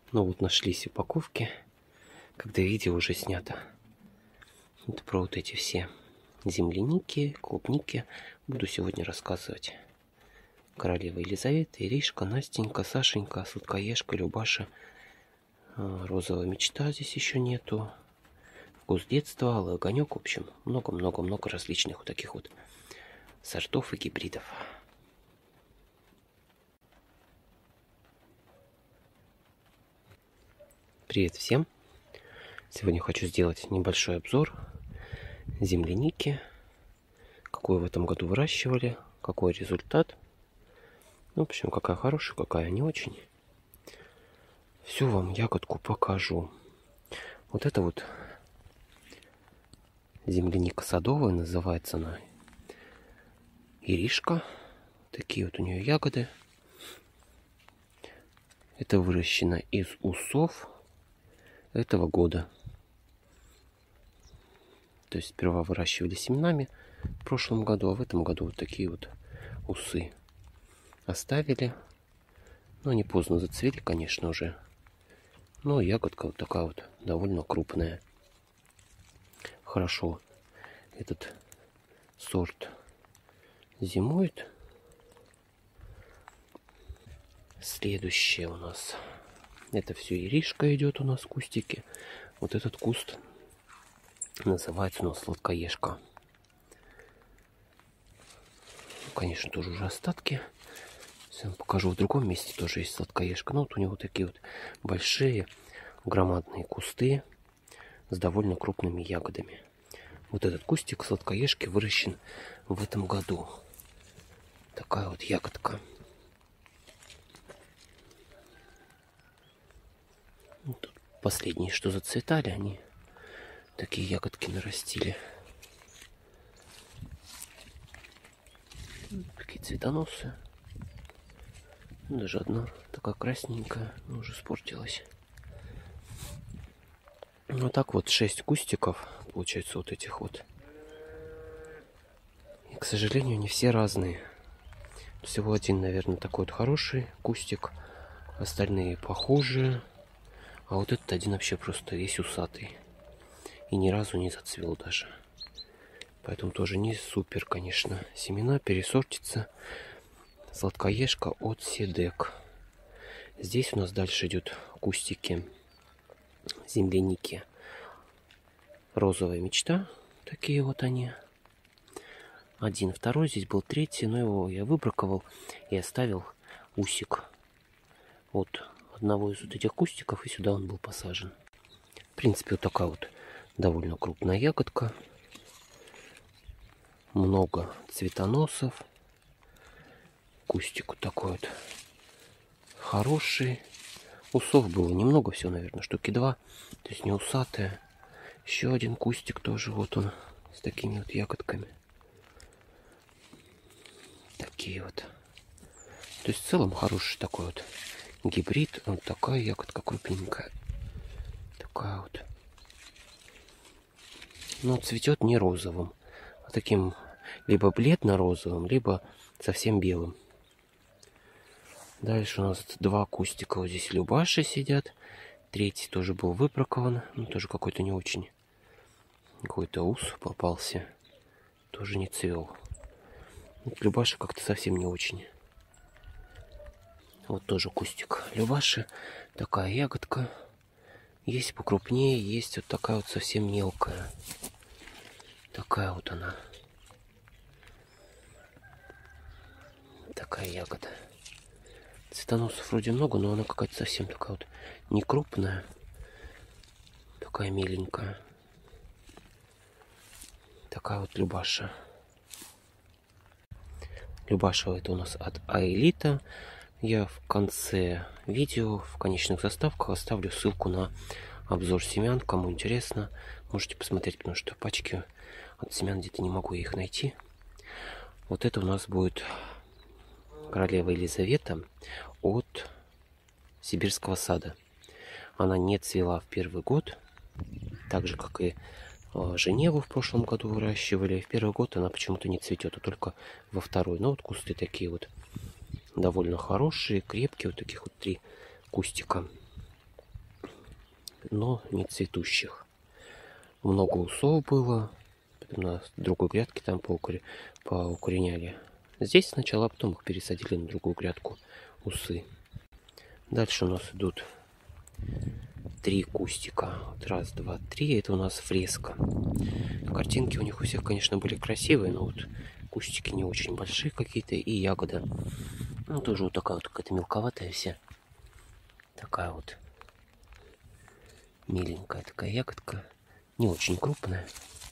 Ну вот нашлись упаковки, когда видео уже снято. Это про вот эти все земляники, клубники буду сегодня рассказывать. Королева Елизавета, Иришка, Настенька, Сашенька, Сладкоежка, Любаша, Розовая мечта здесь еще нету. Вкус детства, Алый огонек, в общем, много-много-много различных вот таких вот сортов и гибридов. Привет всем! Сегодня хочу сделать небольшой обзор земляники. Какую в этом году выращивали, какой результат. В общем, какая хорошая, какая не очень. Всю вам ягодку покажу. Вот это вот земляника садовая, называется она Иришка. Такие вот у нее ягоды. Это выращено из усов этого года. То есть сперва выращивали семенами в прошлом году, а в этом году вот такие вот усы оставили. Но они поздно зацвели, конечно, уже. Но ягодка вот такая вот довольно крупная. Хорошо этот сорт зимует. Следующее у нас. Это все иришка идет у нас, кустики. Вот этот куст называется у нас сладкоежка. Конечно, тоже уже остатки. Сейчас покажу, в другом месте тоже есть сладкоежка. Но вот у него такие вот большие, громадные кусты с довольно крупными ягодами. Вот этот кустик сладкоежки выращен в этом году. Такая вот ягодка. Тут последние, что зацветали, они такие ягодки нарастили. Такие цветоносы. Даже одна такая красненькая, но уже испортилась. Ну так вот 6 кустиков получается вот этих вот. И, к сожалению, они все разные. Всего один, наверное, такой вот хороший кустик. Остальные похожие. А вот этот один вообще просто весь усатый. И ни разу не зацвел даже. Поэтому тоже не супер, конечно. Семена пересортится. Сладкоежка от Седек. Здесь у нас дальше идет кустики земляники. Розовая мечта. Такие вот они. Один, второй. Здесь был третий, но его я выбраковал и оставил усик от одного из вот этих кустиков, и сюда он был посажен. В принципе, вот такая вот довольно крупная ягодка. Много цветоносов. Кустик вот такой вот хороший. Усов было немного, всего, наверное, штуки 2. То есть не усатые. Еще один кустик тоже, вот он, с такими вот ягодками. Такие вот. То есть в целом хороший такой вот гибрид. Вот такая ягодка крупненькая. Такая вот. Но цветет не розовым, а таким либо бледно-розовым, либо совсем белым. Дальше у нас 2 кустика вот здесь Любаши сидят. Третий тоже был выбракован. Ну, тоже какой-то не очень. Какой-то ус попался. Тоже не цвел. Вот Любаша как-то совсем не очень. Вот тоже кустик Любаши. Такая ягодка. Есть покрупнее, есть вот такая вот совсем мелкая. Такая вот она. Такая ягода. Цветоносов вроде много, но она какая-то совсем такая вот не крупная. Такая миленькая. Такая вот Любаша. Любаша это у нас от Аэлита. Я в конце видео, в конечных заставках оставлю ссылку на обзор семян. Кому интересно, можете посмотреть, потому что пачки от семян где-то не могу их найти. Вот это у нас будет Королева Елизавета от Сибирского сада. Она не цвела в первый год, так же, как и Женеву в прошлом году выращивали. В первый год она почему-то не цветет, а только во второй. Но вот кусты такие вот довольно хорошие, крепкие. Вот таких вот 3 кустика. но не цветущих. Много усов было. Потом на другой грядке там поукореняли. Здесь сначала, а потом их пересадили на другую грядку усы. Дальше у нас идут 3 кустика. Вот раз, два, три. Это у нас фреска. Картинки у них у всех, конечно, были красивые, но вот кустики не очень большие какие-то. И ягода. Ну, тоже вот такая вот какая-то мелковатая вся. Такая вот миленькая такая ягодка. Не очень крупная.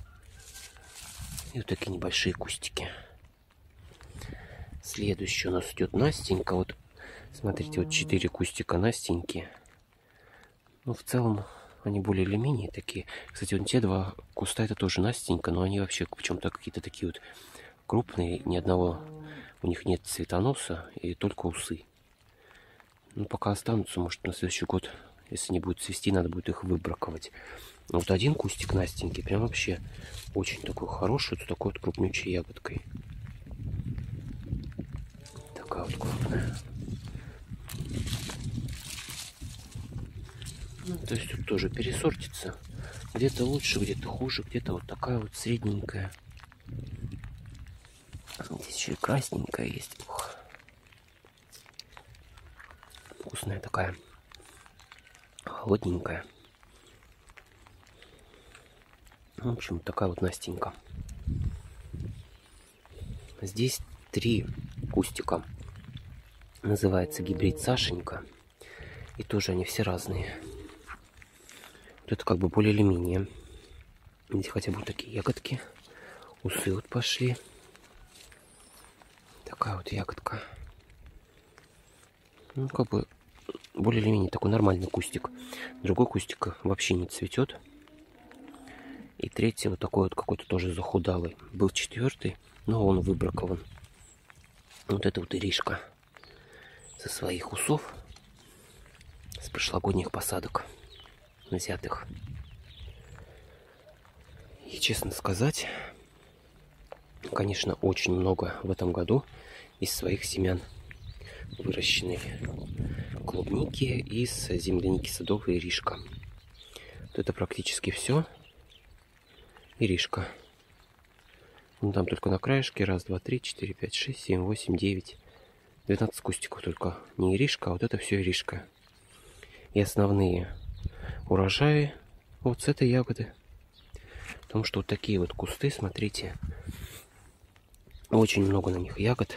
И вот такие небольшие кустики. Следующий у нас идет Настенька. Вот смотрите, вот 4 кустика Настеньки. Ну, в целом, они более или менее такие. Кстати, вот те 2 куста, это тоже Настенька, но они вообще почему-то какие-то такие вот крупные. Ни одного у них нет цветоноса и только усы. Ну, пока останутся, может, на следующий год, если не будет цвести, надо будет их выбраковать. Вот один кустик Настеньки прям вообще очень такой хороший, с такой вот крупнючей ягодкой. Такая вот крупная. Ну, то есть тут тоже пересортится. Где-то лучше, где-то хуже, где-то вот такая вот средненькая. Здесь еще и красненькая есть. Ух. Вкусная такая. Холодненькая. В общем, такая вот Настенька. Здесь 3 кустика. Называется гибрид Сашенька. И тоже они все разные. Вот это как бы более или менее. Здесь хотя бы вот такие ягодки. Усы вот пошли. Такая вот ягодка. Ну, как бы более или менее такой нормальный кустик. Другой кустик вообще не цветет. И третий вот такой вот какой-то тоже захудалый. Был 4-й, но он выбракован. Вот это вот иришка. Со своих усов. С прошлогодних посадок. Взятых. И честно сказать, конечно, очень много в этом году из своих семян выращенной клубники, из земляники садовой иришка. Вот это практически все. Иришка. Ну, там только на краешке. Раз, два, три, 4, 5, 6, 7, 8, 9. 12 кустиков только. Не иришка, а вот это все иришка. И основные урожаи вот с этой ягоды. Потому что вот такие вот кусты, смотрите. Очень много на них ягод.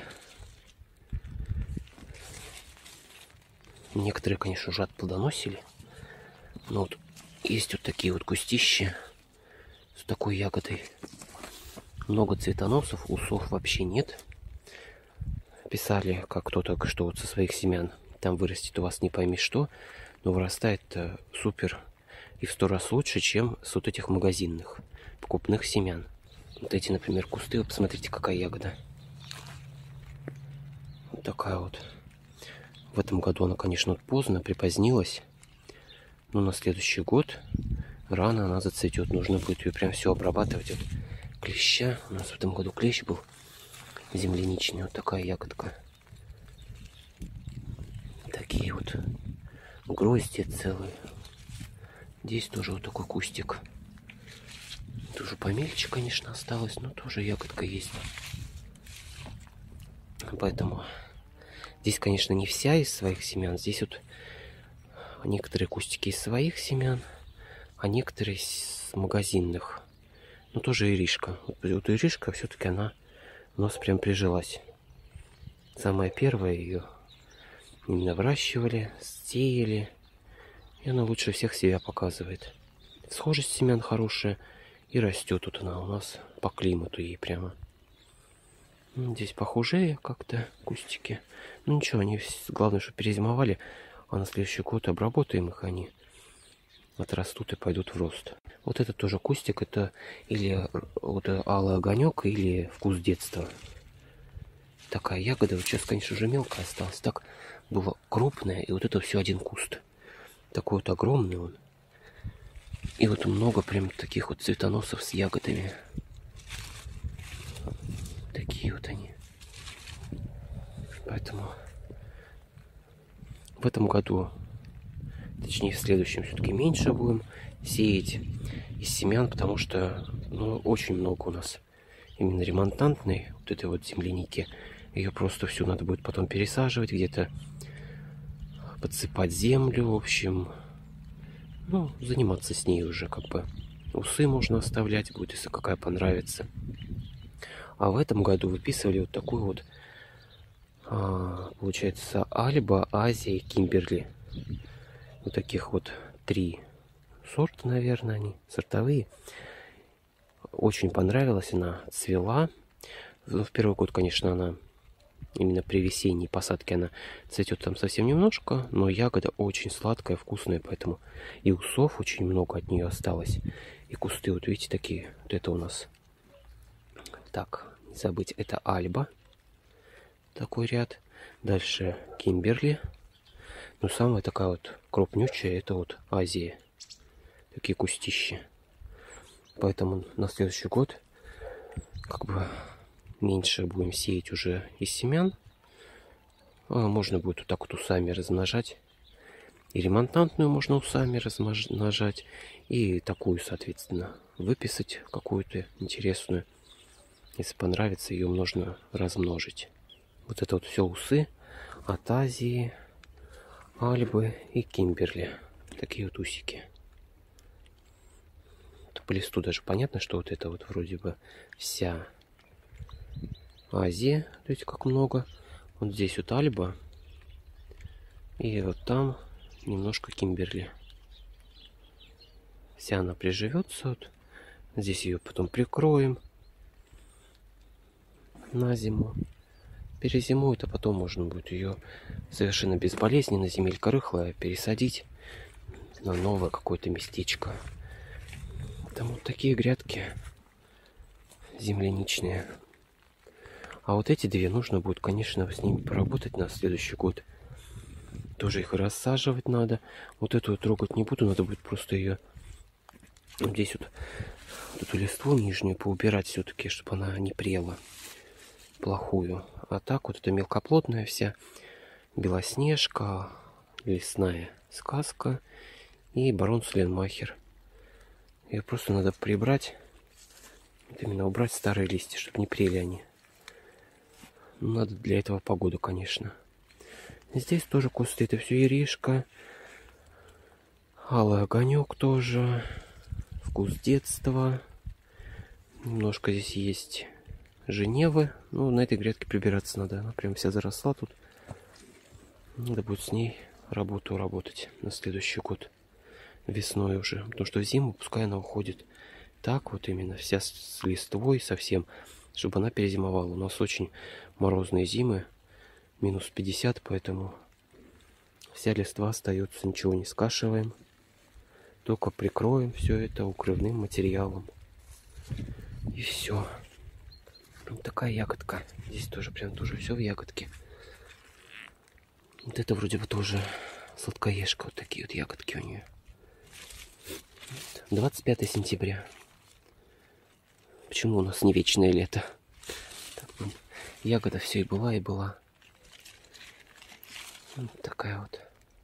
Некоторые, конечно, уже отплодоносили. Но вот есть вот такие вот кустища с такой ягодой. Много цветоносов, усов вообще нет. Писали, как кто-то, что вот со своих семян там вырастет у вас не пойми что, но вырастает супер и в 100 раз лучше, чем с вот этих магазинных покупных семян. Вот эти, например, кусты, вы посмотрите, какая ягода. Вот такая вот. В этом году она, конечно, вот поздно, припозднилась. Но на следующий год рано она зацветет. Нужно будет ее прям все обрабатывать. Вот клеща. У нас в этом году клещ был земляничный. Вот такая ягодка. Такие вот грозди целые. Здесь тоже вот такой кустик. Тоже помельче, конечно, осталось, но тоже ягодка есть. Поэтому здесь, конечно, не вся из своих семян. Здесь вот некоторые кустики из своих семян, а некоторые из магазинных. Ну, тоже иришка. Вот иришка все-таки она у нас прям прижилась. Самая первая ее именно выращивали, сеяли. И она лучше всех себя показывает. Схожесть семян хорошая. И растет тут она у нас по климату ей прямо. Здесь похуже как-то кустики. Ну ничего, они главное, что перезимовали. А на следующий год обработаем их, они отрастут и пойдут в рост. Вот это тоже кустик. Это или вот алый огонек, или вкус детства. Такая ягода. Вот сейчас, конечно, уже мелкая осталась. Так было крупная. И вот это все один куст. Такой вот огромный он. И вот много прям таких вот цветоносов с ягодами. Такие вот они. Поэтому в этом году Точнее, в следующем все-таки меньше будем сеять из семян, потому что, ну, очень много у нас именно ремонтантной вот этой вот земляники. Ее просто всю надо будет потом пересаживать, где-то подсыпать землю, в общем, ну, заниматься с ней уже как бы. Усы можно оставлять будет, если какая понравится. А в этом году выписывали вот такую вот, получается, Альба, Азия и Кимберли. Вот таких вот 3 сорта, наверное, они сортовые. Очень понравилась она, цвела. В первый год, конечно, она именно при весенней посадке она цветет там совсем немножко, но ягода очень сладкая, вкусная, поэтому и усов очень много от нее осталось. И кусты, вот видите, такие. Вот это у нас. Так, не забыть, это Альба. Такой ряд. Дальше Кимберли. Но самая такая вот крупнючая, это вот Азия. Такие кустищи. Поэтому на следующий год как бы меньше будем сеять уже из семян. Можно будет вот так вот усами размножать. И ремонтантную можно усами размножать. И такую, соответственно, выписать какую-то интересную. Если понравится, ее можно размножить. Вот это вот все усы от Азии, Альбы и Кимберли. Такие вот усики. По листу даже понятно, что вот это вот вроде бы вся Азия. Видите, как много. Вот здесь вот Альба. И вот там немножко Кимберли. Вся она приживется. Вот. Здесь ее потом прикроем на зиму. Перезимует, а потом можно будет ее совершенно безболезненно, земелька рыхлая, пересадить на новое какое-то местечко. Там вот такие грядки земляничные. А вот эти две нужно будет, конечно, с ними поработать на следующий год. Тоже их рассаживать надо. Вот эту вот трогать не буду, надо будет просто ее вот здесь вот эту листву нижнюю поубирать все-таки, чтобы она не прела плохую. А так вот это мелкоплотная вся Белоснежка, Лесная сказка и Барон Сленмахер. Ее просто надо прибрать. Вот именно убрать старые листья, чтобы не прели они. Надо для этого погоду, конечно. Здесь тоже кусты. Это все иришка. Алый огонек тоже. Вкус детства. Немножко здесь есть Женевы. Ну, на этой грядке прибираться надо. Она прям вся заросла тут. Надо будет с ней работать на следующий год. Весной уже. Потому что в зиму пускай она уходит. Так вот именно. Вся с листвой совсем. Чтобы она перезимовала. У нас очень морозные зимы. Минус 50, поэтому вся листва остается. Ничего не скашиваем. Только прикроем все это укрывным материалом. И все. Вот такая ягодка. Здесь тоже прям тоже все в ягодке. Вот это вроде бы тоже сладкоежка. Вот такие вот ягодки у нее. 25 сентября. Почему у нас не вечное лето? Так, ягода все и была, и была. Вот такая вот.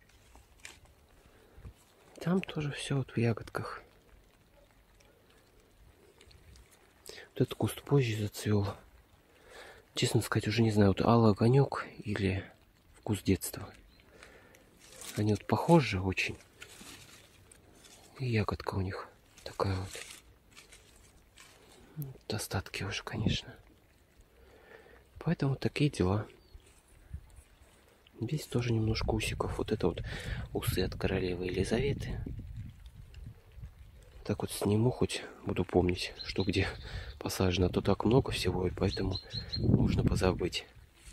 Там тоже все вот в ягодках. Вот этот куст позже зацвел. Честно сказать, уже не знаю, вот алый огонек или вкус детства. Они вот похожи очень. И ягодка у них такая вот. Вот остатки уже, конечно. Поэтому такие дела. Здесь тоже немножко усиков. Вот это вот усы от королевы Елизаветы. Так вот сниму, хоть буду помнить, что где посажено. А то так много всего, и поэтому можно позабыть.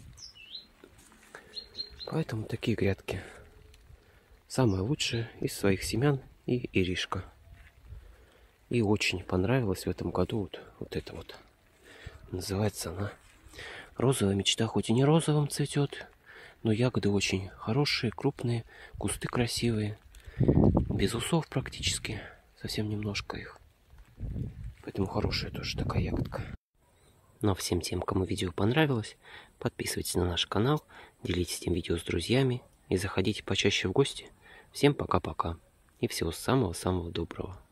Поэтому такие грядки. Самое лучшее из своих семян и иришка. И очень понравилась в этом году вот это вот. Называется она «Розовая мечта». Хоть и не розовым цветет, но ягоды очень хорошие, крупные, кусты красивые. Без усов практически. Совсем немножко их. Поэтому хорошая тоже такая ягодка. Ну а всем тем, кому видео понравилось, подписывайтесь на наш канал, делитесь этим видео с друзьями и заходите почаще в гости. Всем пока-пока. И всего самого-самого доброго.